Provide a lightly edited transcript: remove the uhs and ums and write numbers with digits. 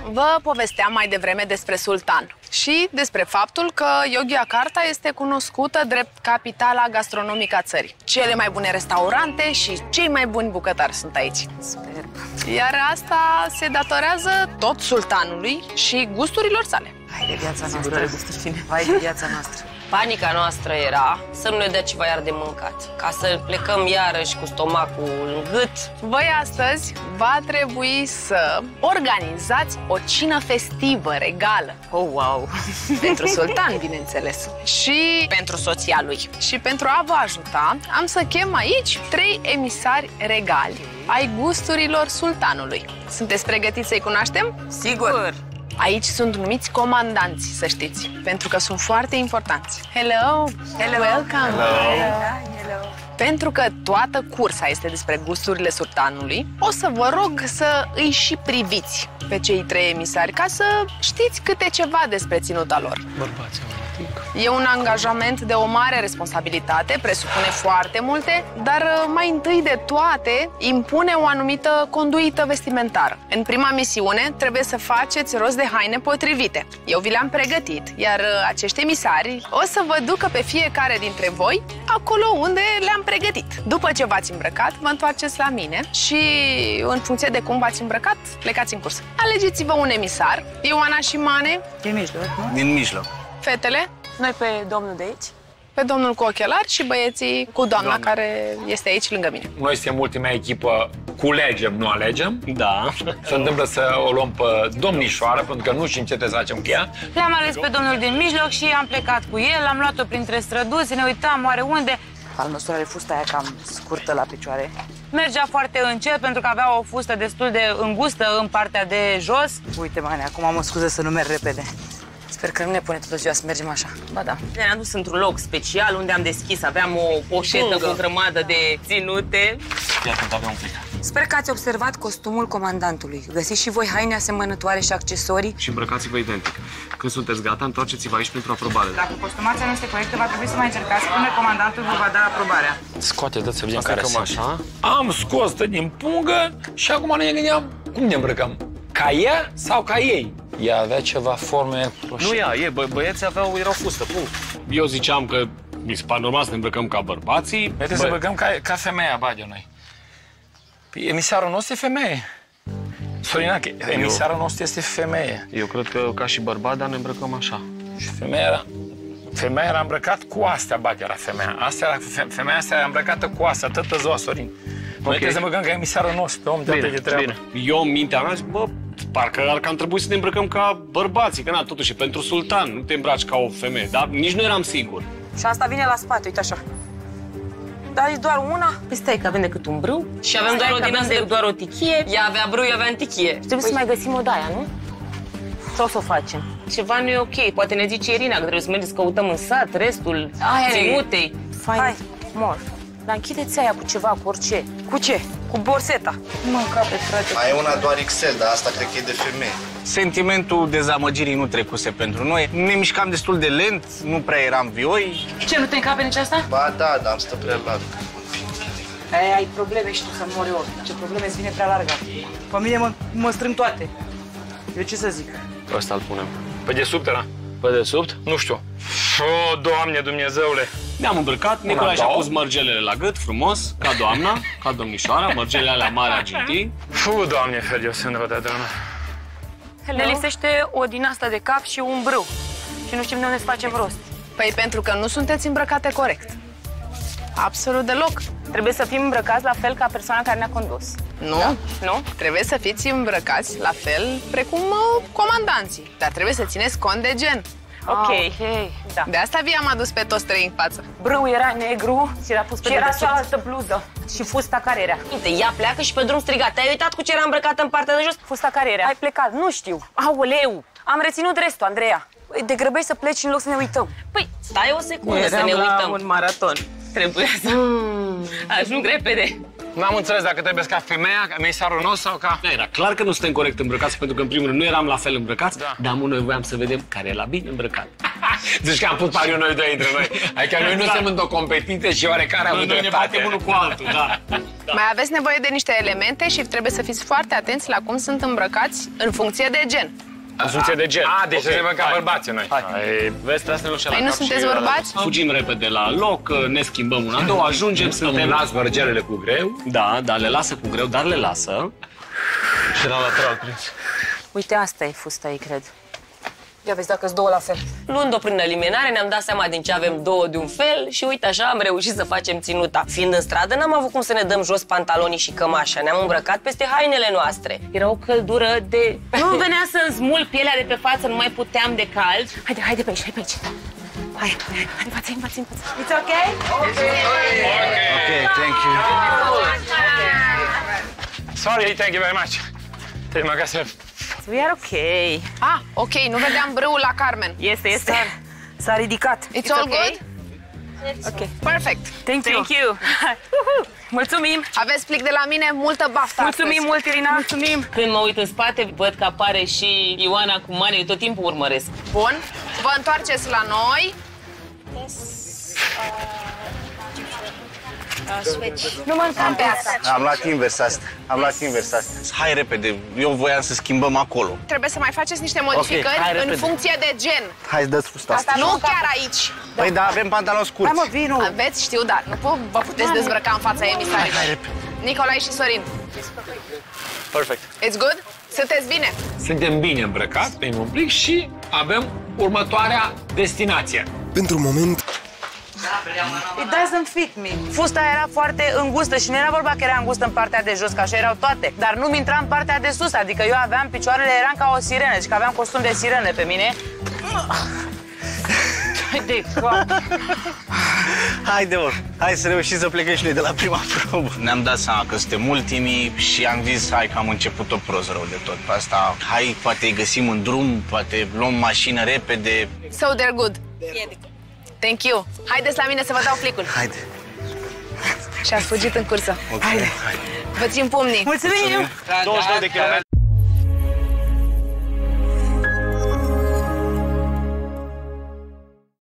Vă povesteam mai devreme despre sultan și despre faptul că Yogyakarta este cunoscută drept capitala gastronomică a țării. Cele mai bune restaurante și cei mai buni bucătari sunt aici. Superb. Iar asta se datorează tot sultanului și gusturilor sale. Hai de viața noastră. Hai de viața noastră. Panica noastră era să nu ne dea ceva iar de mâncat, ca să plecăm iarăși cu stomacul în gât. Voi astăzi va trebui să organizați o cină festivă, regală. Oh, wow! Pentru sultan, bineînțeles. Și pentru soția lui. Și pentru a vă ajuta, am să chem aici 3 emisari regali ai gusturilor sultanului. Sunteți pregătiți să-i cunoaștem? Sigur! Aici sunt numiți comandanți, să știți, pentru că sunt foarte importanți. Hello! Hello! Welcome! Hello! Pentru că toată cursa este despre gusturile sultanului, o să vă rog să îi și priviți pe cei 3 emisari, ca să știți câte ceva despre ținuta lor. Bărbații, e un angajament de o mare responsabilitate, presupune foarte multe, dar mai întâi de toate impune o anumită conduită vestimentară. În prima misiune trebuie să faceți rost de haine potrivite. Eu vi le-am pregătit, iar acești emisari o să vă ducă pe fiecare dintre voi acolo unde le-am pregătit. După ce v-ați îmbrăcat, vă întoarceți la mine și în funcție de cum v-ați îmbrăcat, plecați în cursă. Alegeți-vă un emisar, Ioana și Mane. Din mijloc, nu? Din mijloc. Fetele? Noi pe domnul de aici. Pe domnul cu ochelari și băieții cu doamna care este aici lângă mine. Noi suntem ultima echipă, culegem, nu alegem. Da. Se întâmplă să o luăm pe domnișoară, pentru că nu știm ce trebuie să facem cu ea. Le-am ales pe domnul din mijloc și am plecat cu el, am luat-o printre străduți, ne uitam oare unde. Al nostru are fusta aia cam scurtă la picioare. Mergea foarte încet pentru că avea o fustă destul de îngustă în partea de jos. Uite, Mane, acum mă scuze să nu merg repede. Sper că nu ne pune toată ziua să mergem așa. Ba da. Ne-am dus într-un loc special unde am deschis, aveam o poșetă cu o grămadă de ținute. Ia atent, avea un plic. Sper că ați observat costumul comandantului. Găsiți și voi haine asemănătoare și accesorii. Și îmbrăcați-vă identic. Când sunteți gata, întoarceți-vă aici pentru aprobare. Dacă costumația nu este corectă, va trebui să mai încercați până comandantul vă va da aprobarea. Scoate, dă să vedem Asta care cam sunt. așa. Am scos-o din pungă și acum ne gândeam cum ne îmbrăcăm. Ca ea sau ca ei? Ea avea ceva forme roșii. Nu ea, băieții erau fustă, punct. Eu ziceam că mi se pare normal să ne îmbrăcăm ca bărbații. Noi trebuie să îmbrăcăm ca femeia, bage noi. Păi emisarul nostru e femeie. Sorina, emisarul nostru este femeie. Eu cred că ca și bărbat, dar ne îmbrăcăm așa. Și femeia era îmbrăcat cu astea, bage, era femeia. Femeia asta era îmbrăcată cu astea, tătă ziua, Sorin. Noi trebuie să îmbrăcăm ca emisarul nostru, pe om de treabă. Eu, în mintea mea, zic, bă, parcă ar cam trebui să ne îmbrăcăm ca bărbații, că na, totuși, pentru sultan, nu te îmbraci ca o femeie, dar nici nu eram sigur. Și asta vine la spate, uite așa. Dar e doar una? Păi stai că avem decât un brâu și avem doar o din asta, doar o tichie. Ea avea brâu, eu aveam tichie. Și trebuie să mai găsim o daia, nu? Sau să o facem? Ceva nu e ok. Poate ne zice Irina că trebuie să mergem să căutăm în sat restul ținutei. Hai, Mor. Dar închideți aia cu ceva, cu orice. cu ce? Cu borseta. Mă încape, frate. Mai e una doar XL, dar asta cred că e de femeie. Sentimentul dezamăgirii nu trecuse pentru noi. Ne mișcam destul de lent, nu prea eram vioi. Ce, nu te încape nici asta? Ba da, dar am stă prea larg. Ai probleme și tu să mori ori. Ce probleme îți vine prea largă. Pe mine mă strâng toate. Eu ce să zic? Ăsta îl punem. Pe desubt era? Pe desubt? Nu știu. O, Doamne Dumnezeule! Ne-am îmbrăcat, Nicolae și-a pus mărgelele la gât, frumos, ca doamna, ca domnișoara, mărgelele alea mari argintii. Doamne, fel, eu sunt rădădănă. Ne lipsește o din asta de cap și un brâu. Și nu știm de unde să facem rost. Păi pentru că nu sunteți îmbrăcate corect. Absolut deloc. Trebuie să fim îmbrăcați la fel ca persoana care ne-a condus. Nu, nu. Trebuie să fiți îmbrăcați la fel precum comandanții. Dar trebuie să țineți cont de gen. Ok. Da. De asta vi-am adus pe toți 3 în față. Brâu era negru Și era pus pe și era dedesubt. cealaltă bluză. Și fusta care era? Uite, ea pleacă și pe drum striga. Te-ai uitat cu ce era îmbrăcată în partea de jos? Fusta care era? Ai plecat, nu știu. Aoleu! Am reținut restul, Andreea. De grăbești să pleci în loc să ne uităm. Păi, stai o secundă să ne uităm. un maraton. Trebuia să ajung repede. N-am înțeles dacă trebuie ca femeia, ca emisarul nostru sau ca... Da, era clar că nu suntem corect îmbrăcați, pentru că în primul rând nu eram la fel îmbrăcați, dar noi voiam să vedem care e la bine îmbrăcat. Zici că am pus pariu noi doi între noi. Adică noi nu suntem într-o competiție și oarecare am Noi ne batem unul cu altul, da. Mai aveți nevoie de niște elemente și trebuie să fiți foarte atenți la cum sunt îmbrăcați în funcție de gen. În funcție de gen. Deci să ne văd ca bărbații noi. Vezi, trebuie să ne luăm și la Păi nu cap sunteți și bărbați? Fugim repede la loc, ne schimbăm una, două, ajungem, suntem... Las vărgelele cu greu. Da, le lasă cu greu, dar le lasă. Și la lateral prins. Uite, asta e fusta ei, cred. Ia vezi dacă-s două la fel. Luând-o prin eliminare, ne-am dat seama din ce avem două de un fel și uite așa am reușit să facem ținuta. Fiind în stradă, n-am avut cum să ne dăm jos pantalonii și cămașa. Ne-am îmbrăcat peste hainele noastre. Era o căldură de... Nu venea să-mi smul pielea de pe față, nu mai puteam de cald. Haide pe aici, hai pe aici. Hai, în față. It's okay? Ok, thank you. Sorry, thank you very much. Te-ai măgat. We are okay. Ok, nu vedeam brâul la Carmen. Este. S-a ridicat. It's all good? Ok. Perfect. Thank you. Mulțumim. Aveți plic de la mine, multă baftă Mulțumim astăzi. mult, Irina. Mulțumim. Când mă uit în spate, văd că apare și Ioana cu Mane, eu tot timpul urmăresc. Bun, vă întoarceți la noi. Nu mă încam pe asta. Am luat invers asta. Hai repede, eu voiam să schimbăm acolo. Trebuie să mai faceți niște modificări hai în repede. funcție de gen. Hai, dă-ți fusta asta. Nu chiar aici. Păi da, avem pantaloni scurți. Hai mă, vino. Aveți, știu, dar nu vă puteți dezbrăca în fața emisarilor. Hai repede. Nicolae și Sorin. Perfect. It's good? Sunteți bine? Suntem bine îmbrăcați, pe implic și avem următoarea destinație. Pentru moment, It doesn't fit me. Fusta era foarte îngustă și nu era vorba că era îngustă în partea de jos, că așa erau toate. Dar nu-mi intra în partea de sus, adică eu aveam picioarele, eram ca o sirenă, și că aveam costum de sirenă pe mine. De cap. Haide, mă, hai să reușim să plecăm și noi de la prima probă. Ne-am dat seama că suntem ultimii și am zis, hai că am început-o prost rău de tot. Pe asta, hai, poate îi găsim în drum, poate luăm mașină repede. So they're good. Thank you. Haideți la mine să vă dau plicul. Haide. Și ați fugit în cursă. Okay. Haide. Vă țin pumnii. Mulțumim! 22 de km